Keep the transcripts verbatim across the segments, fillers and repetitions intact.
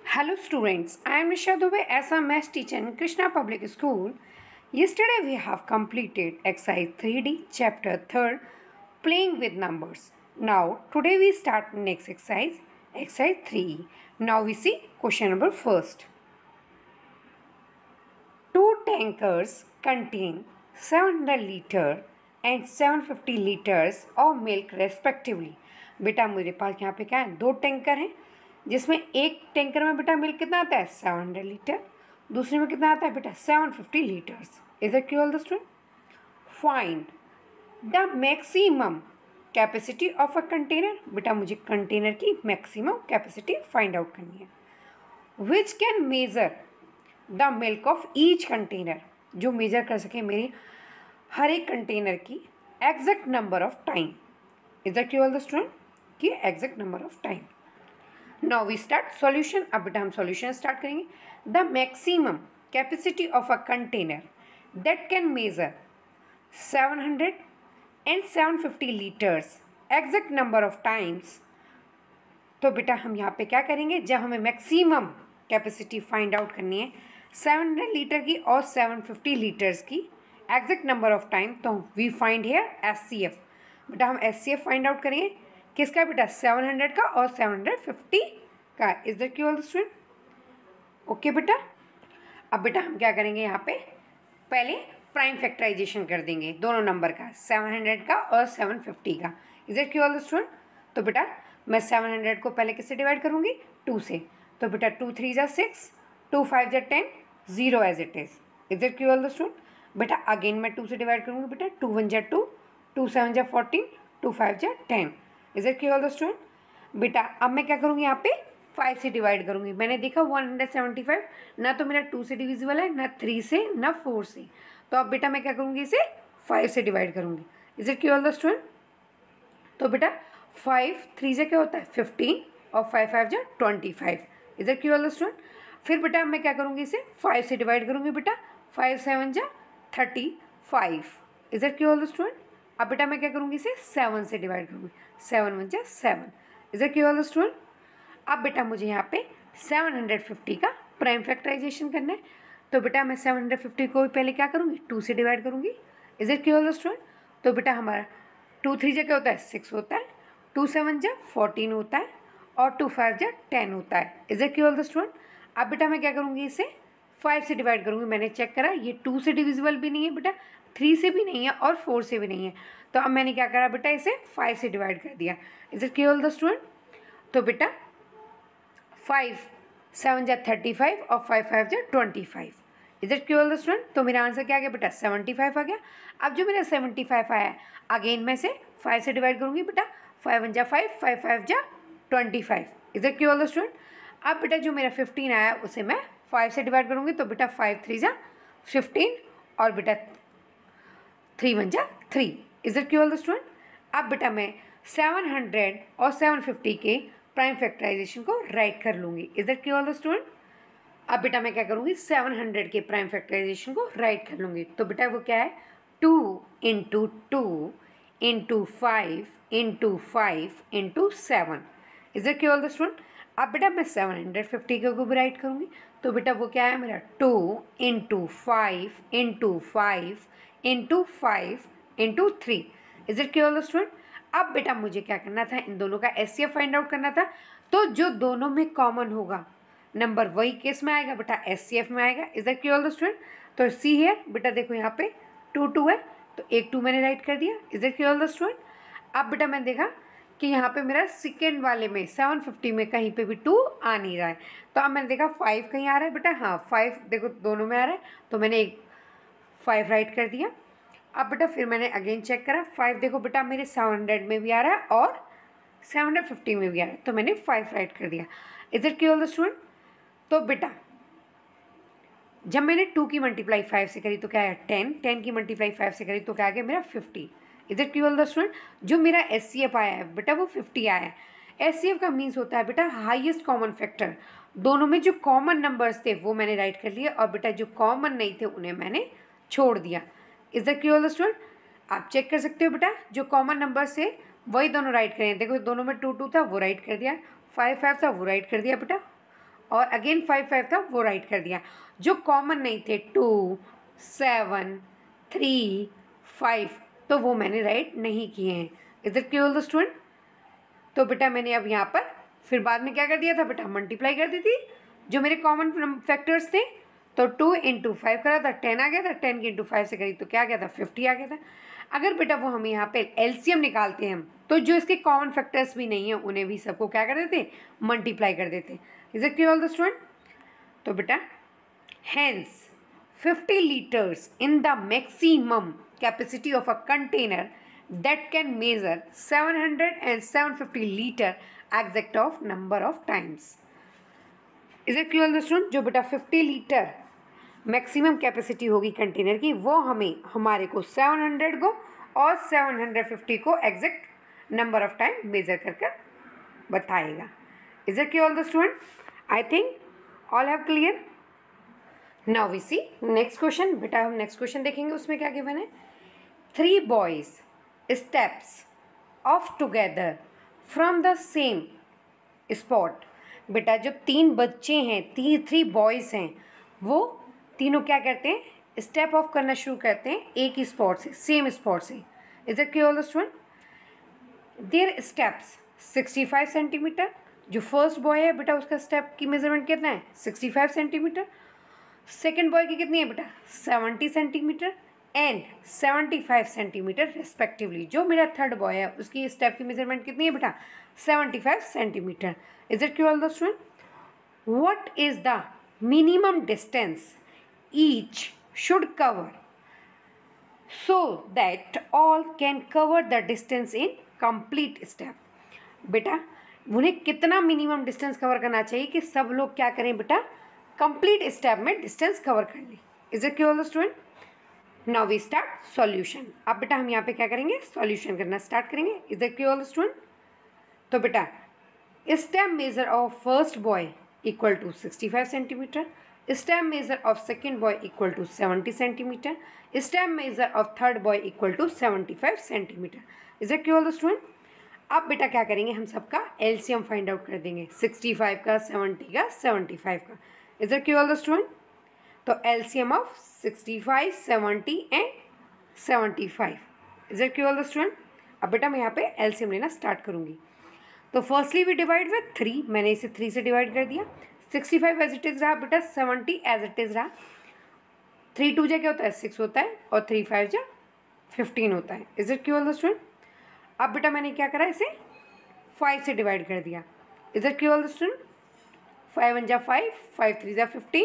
Hello students, I am Nisha Dubey as a math teacher in Krishna Public School. Yesterday we have completed exercise three D chapter third playing with numbers. Now today we start next exercise, exercise three. Now we see question number first. Two tankers contain seven hundred liter and seven hundred fifty liters of milk respectively. बेटा मेरे पास यहाँ पे क्या है, दो tanker हैं जिसमें एक टैंकर में बेटा मिल्क कितना आता है सेवन हंड्रेड लीटर, दूसरे में कितना आता है बेटा seven fifty litres. Is it clear student? Find the maximum capacity of a container. बेटा मुझे कंटेनर की मैक्सिमम कैपेसिटी फाइंड आउट करनी है. Which can measure the milk of each container, जो मेजर कर सके मेरी हर एक कंटेनर की exact number of time. Is that clear student? कि exact number of time. Now we start solution. अब बेटा हम सॉल्यूशन स्टार्ट करेंगे. The maximum capacity of a container that can measure seven hundred and seven fifty litres exact number of times. तो बेटा हम यहाँ पे क्या करेंगे, जब हमें मैक्सिमम कैपेसिटी फाइंड आउट करनी है सेवन हंड्रेड लीटर की और सेवन फिफ्टी लीटर्स की एग्जैक्ट नंबर ऑफ टाइम, तो we find here H C F. बेटा हम H C F find out करेंगे किसका बेटा, सेवन हंड्रेड का और सेवन हंड्रेड फिफ्टी का. Is that clear student? Okay बेटा. अब बेटा हम क्या करेंगे, यहाँ पे पहले प्राइम फैक्टराइजेशन कर देंगे दोनों नंबर का, सेवन हंड्रेड का और सेवन फिफ्टी का. Is that clear student? तो बेटा मैं सेवन हंड्रेड को पहले किससे डिवाइड करूँगी, टू से. तो बेटा टू थ्री जा सिक्स, टू फाइव जा ten, zero as it is. Is that clear student? बेटा अगेन मैं टू से डिवाइड करूँगी. बेटा टू वन जा टू, टू सेवन जा फोर्टीन, टू फाइव जा ten. Is it clear student? बेटा अब मैं क्या करूँगी, यहाँ पे फाइव से डिवाइड करूँगी. मैंने देखा वन हंड्रेड सेवेंटी फाइव ना तो मेरा टू से डिविजिबल है, ना थ्री से, ना फोर से. तो अब बेटा मैं क्या करूँगी, इसे फाइव से डिवाइड करूँगी. Is it clear student? तो बेटा फाइव थ्री से क्या होता है फिफ्टीन और फाइव फाइव जा twenty five. Is it clear student? फिर बेटा मैं क्या करूँगी, इसे फाइव से डिवाइड करूँगी. बेटा फाइव सेवन जा thirty five. Is it clear student? अब बेटा मैं क्या करूँगी, इसे सेवन से डिवाइड करूँगी. सेवन वन जा seven. Is it clear student? अब बेटा मुझे यहाँ पे सेवन हंड्रेड फिफ्टी का प्राइम फैक्टराइजेशन करना है. तो बेटा मैं सेवन हंड्रेड फिफ्टी को भी पहले क्या करूँगी, टू से डिवाइड करूँगी. Is it clear student? तो बेटा हमारा टू थ्री जा क्या होता है सिक्स होता है, टू सेवन जा फोर्टीन होता है और टू फाइव जा टेन होता है. Is it clear student? अब बेटा मैं क्या करूँगी, इसे फाइव से डिवाइड करूँगी. मैंने चेक करा ये टू से डिविजिबल भी नहीं है बेटा, थ्री से भी नहीं है और फोर से भी नहीं है. तो अब मैंने क्या करा बेटा, इसे फाइव से डिवाइड कर दिया. Is it clear student? तो बेटा फाइव सेवन जा थर्टी फाइव और फाइव फाइव जा twenty five. Is it clear student? तो मेरा आंसर क्या आ गया बेटा, सेवेंटी फाइव आ गया. अब जो मेरा सेवेंटी फाइव आया अगेन मैं से फाइव से डिवाइड करूँगी. बेटा फाइव वन जा फाइव, फाइव फाइव जा twenty five. Is it clear student? अब बेटा जो मेरा फिफ्टीन आया उसे मैं फाइव से डिवाइड करूँगी. तो बेटा फाइव थ्री जा फिफ्टीन और बेटा थ्री वन जा three. Is it clear student? अब बेटा मैं सेवन हंड्रेड और सेवन फिफ्टी के प्राइम फैक्टराइजेशन को राइट कर लूँगी. Is it clear student? अब बेटा मैं क्या करूँगी, सेवन हंड्रेड के प्राइम फैक्टराइजेशन को राइट कर लूँगी. तो बेटा वो क्या है, two into two into five into five into seven. Is it clear student? अब बेटा मैं सेवन हंड्रेड फिफ्टी को भी राइट करूँगी. तो बेटा वो क्या है मेरा, two into five into five into five into three. Is it clear student? अब बेटा मुझे क्या करना था, इन दोनों का H C F find out करना था. तो जो दोनों में कॉमन होगा नंबर वही केस में आएगा बेटा, एस सी एफ में आएगा. Is that clear student? तो सी है बेटा, देखो यहाँ पे टू टू है तो एक टू मैंने राइट कर दिया. Is that clear student? अब बेटा मैंने देखा कि यहाँ पे मेरा सेकेंड वाले में सेवन फिफ्टी में कहीं पे भी टू आ नहीं रहा है. तो अब मैंने देखा फाइव कहीं आ रहा है बेटा, हाँ फाइव देखो दोनों में आ रहा है, तो मैंने एक फाइव राइट कर दिया. अब बेटा फिर मैंने अगेन चेक करा, फाइव देखो बेटा मेरे सेवन हंड्रेड में भी आ रहा है और सेवन हंड्रेड फिफ्टी में भी आ रहा है, तो मैंने फाइव राइट कर दिया. Is it clear student? तो बेटा जब मैंने टू की मल्टीप्लाई फाइव से करी तो क्या है टेन, टेन की मल्टीप्लाई फाइव से करी तो क्या आ गया मेरा fifty. Is it clear student? जो मेरा एस सी एफ आया है बेटा वो फिफ्टी आया है. एस सी एफ का मीन्स होता है बेटा हाईएस्ट कॉमन फैक्टर. दोनों में जो कॉमन नंबर्स थे वो मैंने राइट कर लिए और बेटा जो कॉमन नहीं थे उन्हें मैंने छोड़ दिया. Is that clear student? आप चेक कर सकते हो बेटा, जो कॉमन नंबर्स थे वही दोनों राइट करें. देखो दोनों में टू टू था वो राइट कर दिया, फाइव फाइव था वो राइट कर दिया बेटा, और अगेन फाइव फाइव था वो राइट कर दिया। जो कॉमन नहीं थे टू, सेवन, थ्री, फाइव, तो वो मैंने राइट नहीं किए हैं। Is it clear the student? तो बेटा मैंने अब यहाँ पर फिर बाद में क्या कर दिया था बेटा, मल्टीप्लाई कर दी थी जो मेरे कॉमन फैक्टर्स थे। तो टू इंटू फाइव करा था, टेन आ गया था, टेन की इंटू फाइव से करी तो क्या आ गया था, फिफ्टी आ गया था। अगर बेटा वो हम यहाँ पे एलसीएम निकालते हैं हम, तो जो इसके कॉमन फैक्टर्स भी नहीं है उन्हें भी सबको क्या कर देते, मल्टीप्लाई कर देते। Is it clear all the student? तो बेटा hence fifty liters in the maximum capacity of a container that can measure seven hundred and seven hundred fifty liter exact of number of times. Is it clear the student? जो बेटा fifty litre maximum capacity होगी container की, वो हमें हमारे को seven hundred को और सेवन हंड्रेड फिफ्टी को exact number of time measure कर कर बताएगा। Is it clear the student? I think all have clear. Now we see next question. बेटा हम नेक्स्ट क्वेश्चन देखेंगे, उसमें क्या गिवन है, three boys steps off together from the same spot. बेटा जो तीन बच्चे हैं, ती थ्री बॉयज हैं, वो तीनों क्या करते हैं, स्टेप ऑफ करना शुरू करते हैं एक ही स्पॉट से, सेम स्पॉट से। Is it clear the student? Their steps sixty five centimetre. जो फर्स्ट बॉय है बेटा उसका स्टेप की मेजरमेंट कितना है, sixty five centimetre. Second boy की कितनी है बेटा, seventy centimetre and seventy five centimetre respectively. जो मेरा थर्ड बॉय है उसकी स्टेप की मेजरमेंट कितनी है बेटा, seventy five centimetre. Is it clear the student? What is the minimum distance each should cover so that all can cover the distance in complete step. बेटा उन्हें कितना मिनिमम डिस्टेंस कवर करना चाहिए कि सब लोग क्या करें बेटा, कंप्लीट स्टेप में डिस्टेंस कवर कर लें। Is it clear the student? Now we start solution. अब बेटा हम यहाँ पे क्या करेंगे, सॉल्यूशन करना स्टार्ट करेंगे। Is it clear the student? तो बेटा step measure of first boy equal to sixty five centimetre, step measure of second boy equal to seventy centimetre, step measure of third boy equal to seventy five centimetre. Is it clear the student? अब बेटा क्या करेंगे, हम सबका LCM find out कर देंगे, sixty five का, seventy का, सेवेंटी फाइव का। Is it clear the student? तो LCM of sixty five, seventy and seventy five. Is it clear the student? अब बेटा मैं यहाँ पे एलसीएम लेना स्टार्ट करूँगी। तो firstly we divide with three, मैंने इसे थ्री से डिवाइड कर दिया। Sixty five as it is रहा बेटा, सेवेंटी एज इट इज़ रहा। थ्री टू जा क्या होता है, सिक्स होता है, और थ्री फाइव जा फिफ्टीन होता है। Is it clear the student? अब बेटा मैंने क्या करा, इसे फाइव से डिवाइड कर दिया। Is it clear the student? Five one जा फाइव, फाइव थ्री जा फिफ्टीन।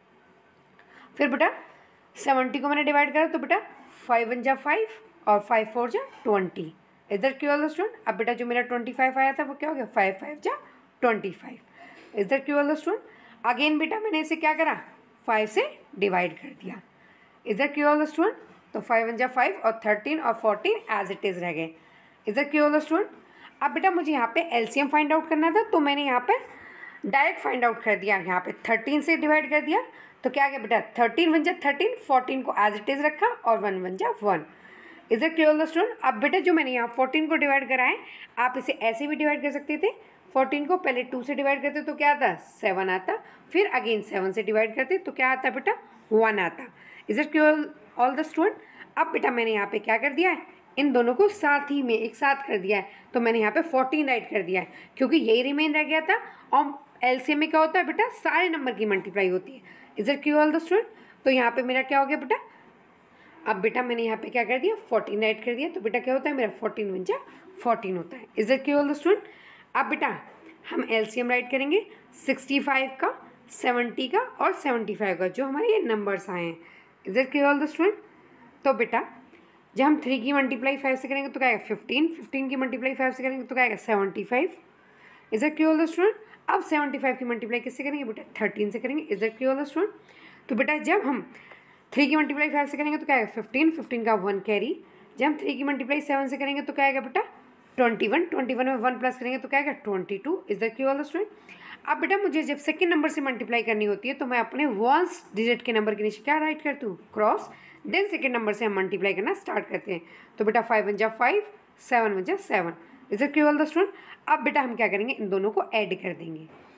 फिर बेटा सेवेंटी को मैंने डिवाइड करा, तो बेटा फाइव वन जा फाइव और फाइव फोर जा ट्वेंटी। इधर क्लियर द स्टूडेंट? अब बेटा जो मेरा ट्वेंटी फाइव आया था वो क्या हो गया, फाइव फाइव जा ट्वेंटी फाइव। इधर क्लियर द स्टूडेंट? अगेन बेटा मैंने इसे क्या करा, फाइव से डिवाइड कर दिया। इधर क्लियर द स्टूडेंट? तो फाइव वन जा फाइव और थर्टीन और फोर्टीन एज इट इज़ रह गए। इधर क्लियर द स्टूडेंट? अब बेटा मुझे यहाँ पे एलसीएम फाइंड आउट करना था, तो मैंने यहाँ पे डायरेक्ट फाइंड आउट कर दिया। यहाँ पे थर्टीन से डिवाइड कर दिया, तो क्या आ गया बेटा, थर्टीन वन जा थर्टीन, फोर्टीन को एज इट इज़ रखा और वन वन जा one. Is it clear the student? अब बेटा जो मैंने यहाँ फोर्टीन को डिवाइड करा है, आप इसे ऐसे भी डिवाइड कर सकते थे। फोर्टीन को पहले टू से डिवाइड करते तो क्या आता, सेवन आता, फिर अगेन सेवन से डिवाइड करते तो क्या आता बेटा, वन आता। Is it clear all the student? अब बेटा मैंने यहाँ पे क्या कर दिया है, इन दोनों को साथ ही में एक साथ कर दिया है, तो मैंने यहाँ पे फोर्टीन राइट कर दिया है, क्योंकि यही रिमेन रह गया था। और एलसीएम में क्या होता है बेटा, सारे नंबर की मल्टीप्लाई होती है। Is it clear all the student? तो यहाँ पे मेरा क्या हो गया बेटा, अब बेटा मैंने यहाँ पे क्या कर दिया, फोर्टीन राइट कर दिया, तो बेटा क्या होता है मेरा, फोर्टीन वन जा फोर्टीन होता है। Is it clear all the student? अब बेटा हम एलसीएम राइट करेंगे सिक्सटी फाइव का, सेवेंटी का और सेवेंटी फाइव का, जो हमारे ये नंबर्स आए हैं। Is it clear all the student? तो बेटा जब हम थ्री की मल्टीप्लाई फाइव से करेंगे तो क्या आएगा, फिफ्टीन, फिफ्टीन की मल्टीप्लाई फाइव से करेंगे तो क्या आएगा, seventy five. Is it clear all the student? अब सेवेंटी फाइव की मल्टीप्लाई किससे करेंगे बेटा, थर्टीन से करेंगे। Is it clear all the student? तो बेटा जब हम थ्री की मल्टीप्लाई फाइव से करेंगे तो क्या आएगा, फिफ्टीन, फिफ्टीन का वन कैरी। जब हम थ्री की मल्टीप्लाई सेवन से करेंगे तो क्या आएगा बेटा, ट्वेंटी वन, ट्वेंटी वन में वन प्लस करेंगे तो क्या आएगा, twenty two. Is that clear all the student? अब बेटा मुझे जब सेकंड नंबर से मल्टीप्लाई करनी होती है तो मैं अपने वंस डिजिट के नंबर के नीचे क्या राइट करती हूँ, क्रॉस, देन सेकंड नंबर से हम मल्टीप्लाई करना स्टार्ट करते हैं। तो बेटा फाइव वन जा फाइव, सेवन वन जा seven. Is it clear all the student? अब बेटा हम क्या करेंगे, इन दोनों को ऐड कर देंगे।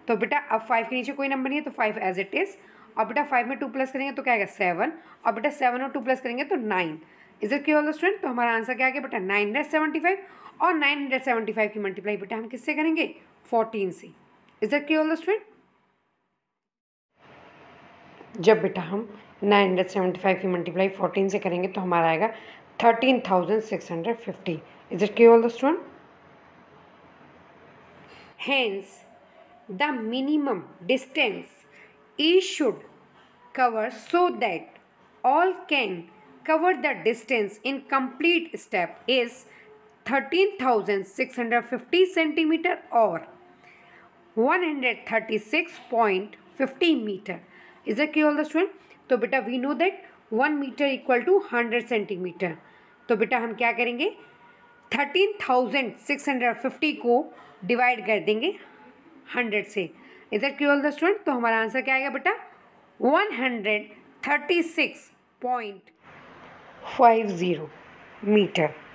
तो बेटा अब फाइव के नीचे कोई नंबर नहीं है तो फाइव एज इट इज़, और बेटा फाइव में टू प्लस करेंगे तो क्या आएगा सेवन, और बेटा सेवन और टू प्लस करेंगे तो nine. Is it clear student? तो हमारा आंसर क्या आ गया बेटा नाइन हंड्रेड सेवेंटी फाइव, और नाइन हंड्रेड सेवेंटी फाइव की मल्टीप्लाई बेटा हम किससे करेंगे? फोर्टीन से। Is it clear student? जब बेटा हम नाइन हंड्रेड सेवेंटी फाइव की मल्टीप्लाई फोर्टीन से करेंगे तो हमारा आएगा thirteen thousand six hundred fifty. Is it clear student? Hence, the minimum distance each should cover so that all can cover the distance in complete step is thirteen thousand six hundred fifty centimeter or one hundred thirty-six point five zero meter. Is that clear all the student? तो बेटा we know that one meter equal to one hundred centimeter. तो बेटा हम क्या करेंगे? Thirteen thousand six hundred fifty को divide कर देंगे हंड्रेड से। Is that clear the student? तो हमारा आंसर क्या आएगा बेटा one hundred thirty six point five zero metre.